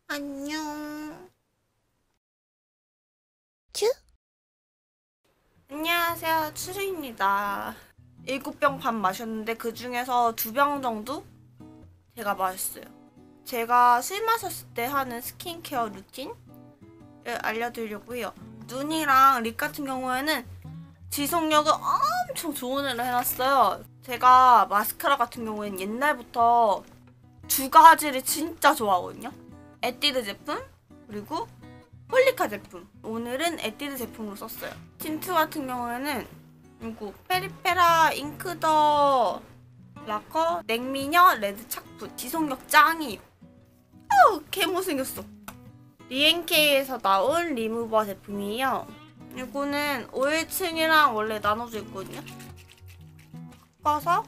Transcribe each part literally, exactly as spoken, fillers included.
안녕. 큐? 안녕하세요. 추루입니다. 일곱 병 반 마셨는데 그 중에서 두 병 정도 제가 마셨어요. 제가 술 마셨을 때 하는 스킨케어 루틴을 알려드리려고요. 눈이랑 립 같은 경우에는 지속력을 엄청 좋은 애를 해놨어요. 제가 마스카라 같은 경우에는 옛날부터 두 가지를 진짜 좋아하거든요. 에뛰드 제품 그리고 폴리카 제품. 오늘은 에뛰드 제품으로 썼어요. 틴트 같은 경우에는 이거 페리페라 잉크더 라커 냉미녀 레드 착붙. 지속력 짱이에요. 아우 개못생겼어. 리엔케이에서 나온 리무버 제품이에요. 이거는 오일층이랑 원래 나눠져 있거든요. 섞어서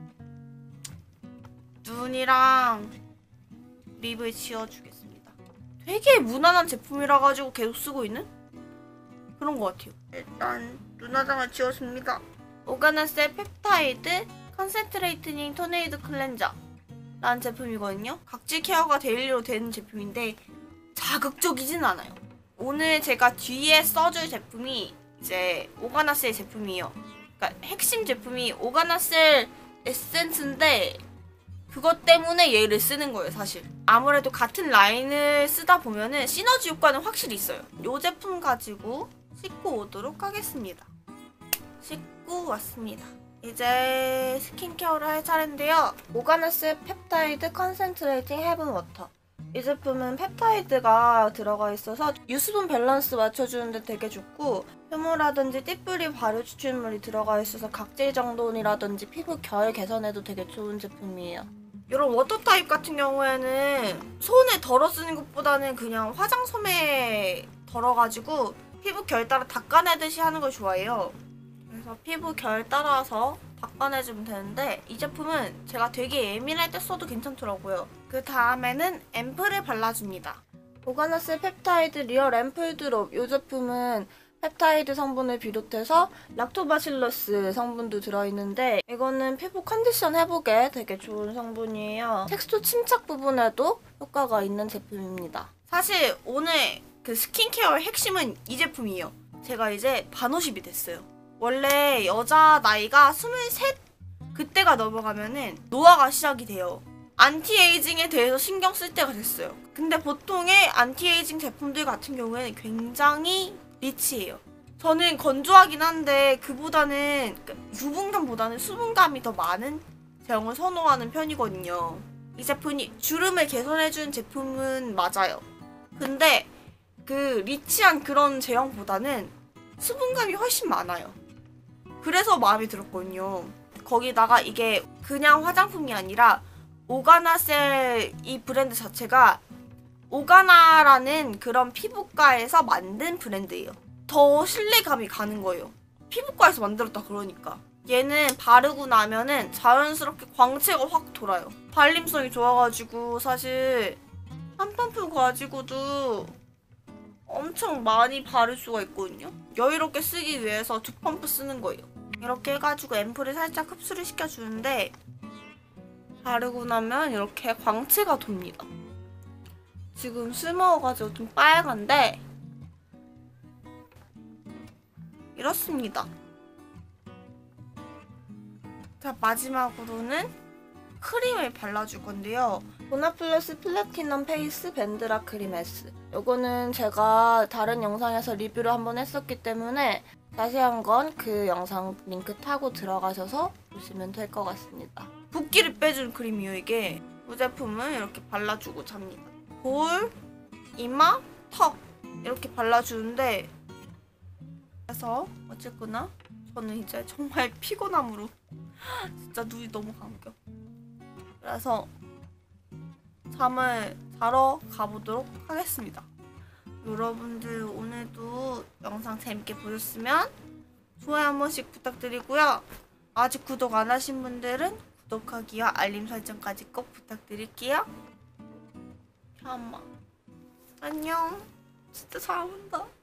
눈이랑 립을 지워주겠습니다. 되게 무난한 제품이라 가지고 계속 쓰고 있는 그런 것 같아요. 일단 눈화장을 지웠습니다. 오가나셀 펩타이드 컨센트레이트닝 토네이드 클렌저 라는 제품이거든요. 각질 케어가 데일리로 되는 제품인데 자극적이진 않아요. 오늘 제가 뒤에 써줄 제품이 이제 오가나셀 제품이에요. 그러니까 핵심 제품이 오가나셀 에센스인데 그것 때문에 얘를 쓰는 거예요, 사실. 아무래도 같은 라인을 쓰다 보면은 시너지 효과는 확실히 있어요. 이 제품 가지고 씻고 오도록 하겠습니다. 씻고 왔습니다. 이제 스킨케어를 할 차례인데요. 오가나스 펩타이드 컨센트레이팅 헤븐 워터. 이 제품은 펩타이드가 들어가 있어서 유수분 밸런스 맞춰주는데 되게 좋고, 효모라든지 띠뿌리 발효 추출물이 들어가 있어서 각질 정돈이라든지 피부 결 개선에도 되게 좋은 제품이에요. 이런 워터 타입 같은 경우에는 손에 덜어 쓰는 것보다는 그냥 화장솜에 덜어가지고 피부 결 따라 닦아내듯이 하는 걸 좋아해요. 그래서 피부 결 따라서 닦아내주면 되는데 이 제품은 제가 되게 예민할 때 써도 괜찮더라고요. 그 다음에는 앰플을 발라줍니다. 오가나스 펩타이드 리얼 앰플 드롭. 이 제품은 펩타이드 성분을 비롯해서 락토바실러스 성분도 들어있는데 이거는 피부 컨디션 회복에 되게 좋은 성분이에요. 색소 침착 부분에도 효과가 있는 제품입니다. 사실 오늘 그 스킨케어의 핵심은 이 제품이에요. 제가 이제 반오십이 됐어요. 원래 여자 나이가 스물셋 그때가 넘어가면은 노화가 시작이 돼요. 안티에이징에 대해서 신경 쓸 때가 됐어요. 근데 보통의 안티에이징 제품들 같은 경우에는 굉장히 리치해요. 저는 건조하긴 한데 그보다는 유분감보다는 수분감이 더 많은 제형을 선호하는 편이거든요. 이 제품이 주름을 개선해주는 제품은 맞아요. 근데 그 리치한 그런 제형보다는 수분감이 훨씬 많아요. 그래서 마음에 들었거든요. 거기다가 이게 그냥 화장품이 아니라 오가나셀 이 브랜드 자체가 오가나라는 그런 피부과에서 만든 브랜드예요. 더 신뢰감이 가는 거예요. 피부과에서 만들었다 그러니까. 얘는 바르고 나면은 자연스럽게 광채가 확 돌아요. 발림성이 좋아가지고 사실 한 펌프 가지고도 엄청 많이 바를 수가 있거든요. 여유롭게 쓰기 위해서 두 펌프 쓰는 거예요. 이렇게 해가지고 앰플을 살짝 흡수를 시켜주는데 바르고 나면 이렇게 광채가 돕니다. 지금 술 먹어가지고 좀 빨간데 이렇습니다. 자, 마지막으로는 크림을 발라줄 건데요. 보나플러스 플래티넘 페이스 밴드라 크림 S. 요거는 제가 다른 영상에서 리뷰를 한번 했었기 때문에 자세한 건 그 영상 링크 타고 들어가셔서 보시면 될 것 같습니다. 붓기를 빼주는 크림이에요, 이게. 이 제품은 이렇게 발라주고 잡니다. 볼, 이마, 턱 이렇게 발라주는데 그래서 어쨌거나 저는 이제 정말 피곤함으로 진짜 눈이 너무 감겨. 그래서 잠을 자러 가보도록 하겠습니다. 여러분들 오늘도 영상 재밌게 보셨으면 좋아요 한 번씩 부탁드리고요. 아직 구독 안 하신 분들은 구독하기와 알림 설정까지 꼭 부탁드릴게요. 엄마 안녕. 진짜 잘 온다.